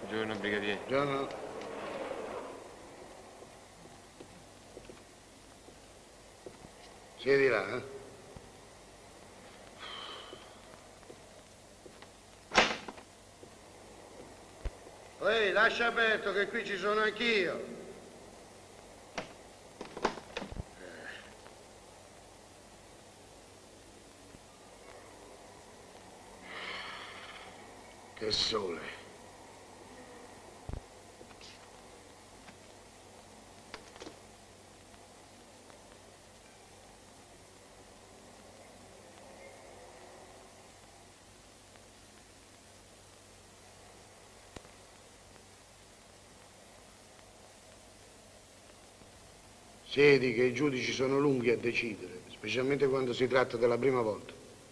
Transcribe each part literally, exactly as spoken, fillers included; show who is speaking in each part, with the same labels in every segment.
Speaker 1: Buongiorno, brigadiere.
Speaker 2: Buongiorno. Siedi là, eh? Ehi, lascia aperto che qui ci sono anch'io. Che sole. Siedi che i giudici sono lunghi a decidere, specialmente quando si tratta della prima volta.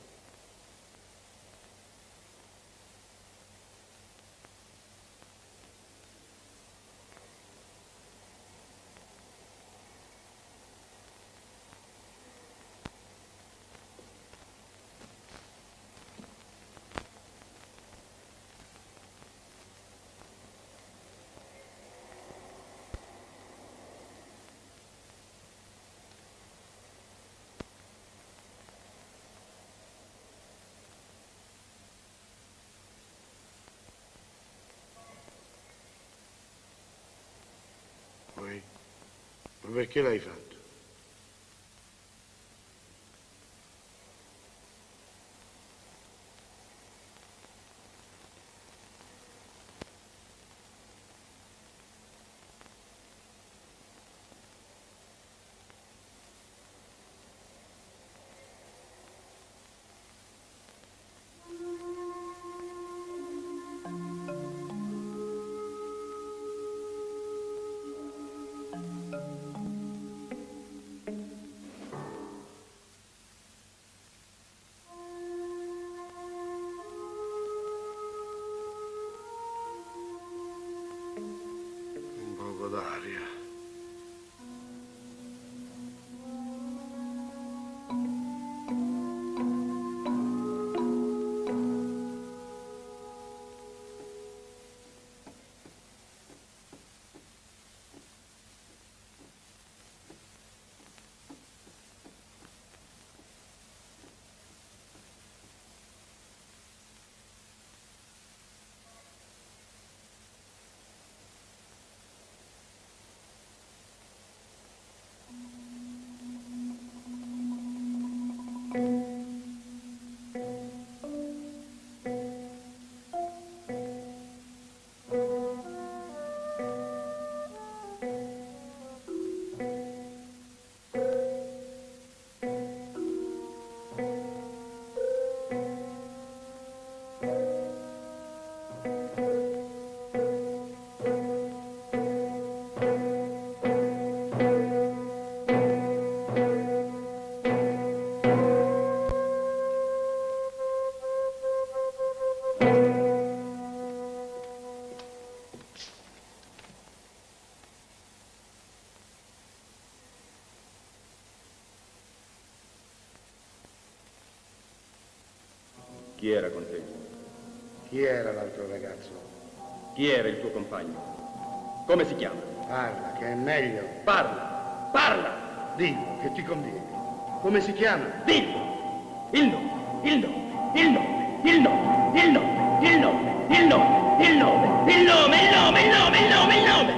Speaker 2: Poi, ma perché l'hai fatto? Un poco d'aria.
Speaker 3: Chi era con te?
Speaker 2: Chi era l'altro ragazzo?
Speaker 3: Chi era il tuo compagno? Come si chiama?
Speaker 2: Parla, che è meglio.
Speaker 3: Parla! Parla!
Speaker 2: Dillo, che ti conviene. Come si chiama?
Speaker 3: Dillo! Il nome, il nome, il nome, il nome, il nome, il nome, il nome, il nome, il nome, il nome, il nome, il nome, il nome!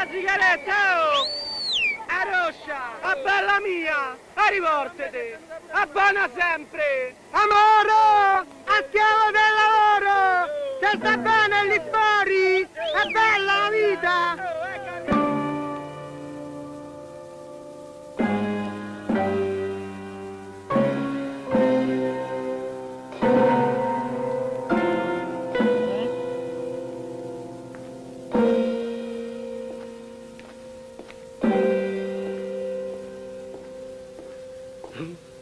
Speaker 1: la sigaretta, oh! A roscia, a bella mia, a rivoltete, a buona sempre! Amore, a schiavo del lavoro, se sta bene lì fuori, è bella la vita!
Speaker 2: Mm?